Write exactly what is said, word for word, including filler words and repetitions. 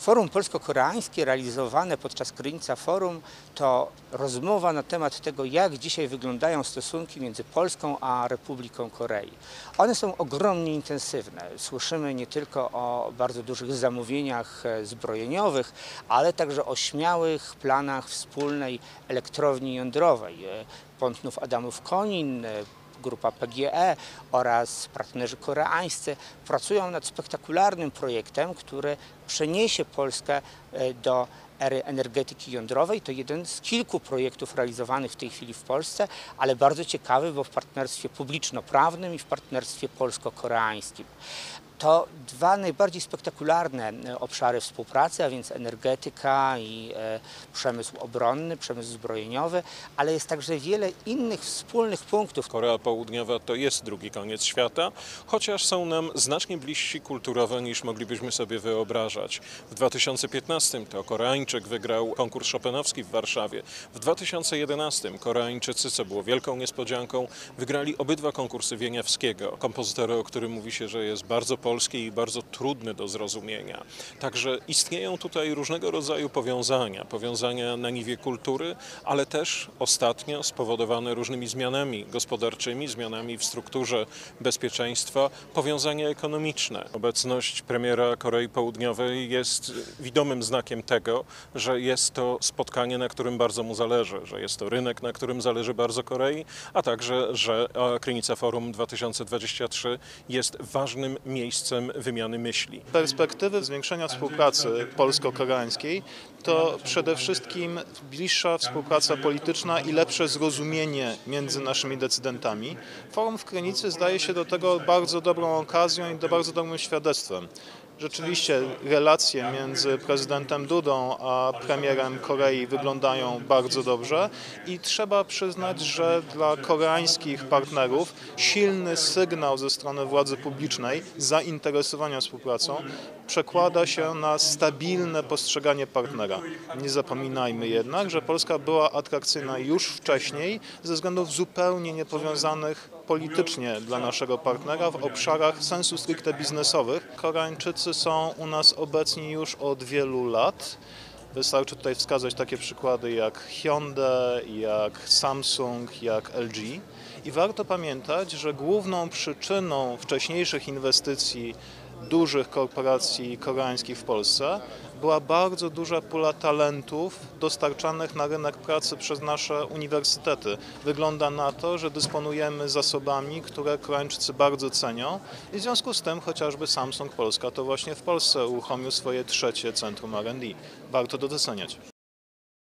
Forum polsko-koreańskie realizowane podczas Krynica Forum to rozmowa na temat tego, jak dzisiaj wyglądają stosunki między Polską a Republiką Korei. One są ogromnie intensywne. Słyszymy nie tylko o bardzo dużych zamówieniach zbrojeniowych, ale także o śmiałych planach wspólnej elektrowni jądrowej. Pątnów Adamów-Konin, grupa P G E oraz partnerzy koreańscy pracują nad spektakularnym projektem, który przeniesie Polskę do ery energetyki jądrowej. To jeden z kilku projektów realizowanych w tej chwili w Polsce, ale bardzo ciekawy, bo w partnerstwie publiczno-prawnym i w partnerstwie polsko-koreańskim. To dwa najbardziej spektakularne obszary współpracy, a więc energetyka i e, przemysł obronny, przemysł zbrojeniowy, ale jest także wiele innych wspólnych punktów. Korea Południowa to jest drugi koniec świata, chociaż są nam znacznie bliżsi kulturowo niż moglibyśmy sobie wyobrażać. W dwa tysiące piętnastym to Koreańczyk wygrał konkurs chopinowski w Warszawie. W dwa tysiące jedenastym Koreańczycy, co było wielką niespodzianką, wygrali obydwa konkursy Wieniawskiego, kompozytora, o którym mówi się, że jest bardzo polski i bardzo trudny do zrozumienia. Także istnieją tutaj różnego rodzaju powiązania, powiązania na niwie kultury, ale też ostatnio spowodowane różnymi zmianami gospodarczymi, zmianami w strukturze bezpieczeństwa, powiązania ekonomiczne. Obecność premiera Korei Południowej jest widomym znakiem tego, że jest to spotkanie, na którym bardzo mu zależy, że jest to rynek, na którym zależy bardzo Korei, a także, że Krynica Forum dwa tysiące dwadzieścia trzy jest ważnym miejscem wymiany myśli. Perspektywy zwiększenia współpracy polsko-koreańskiej to przede wszystkim bliższa współpraca polityczna i lepsze zrozumienie między naszymi decydentami. Forum w Krynicy zdaje się do tego bardzo dobrą okazją i do bardzo dobrym świadectwem. Rzeczywiście relacje między prezydentem Dudą a premierem Korei wyglądają bardzo dobrze i trzeba przyznać, że dla koreańskich partnerów silny sygnał ze strony władzy publicznej zainteresowania współpracą przekłada się na stabilne postrzeganie partnera. Nie zapominajmy jednak, że Polska była atrakcyjna już wcześniej ze względów zupełnie niepowiązanych politycznie dla naszego partnera w obszarach sensu stricte biznesowych. Koreańczycy są u nas obecni już od wielu lat. Wystarczy tutaj wskazać takie przykłady jak Hyundai, jak Samsung, jak L G. I warto pamiętać, że główną przyczyną wcześniejszych inwestycji dużych korporacji koreańskich w Polsce była bardzo duża pula talentów dostarczanych na rynek pracy przez nasze uniwersytety. Wygląda na to, że dysponujemy zasobami, które Koreańczycy bardzo cenią i w związku z tym chociażby Samsung Polska to właśnie w Polsce uruchomił swoje trzecie centrum R and D. Warto to doceniać.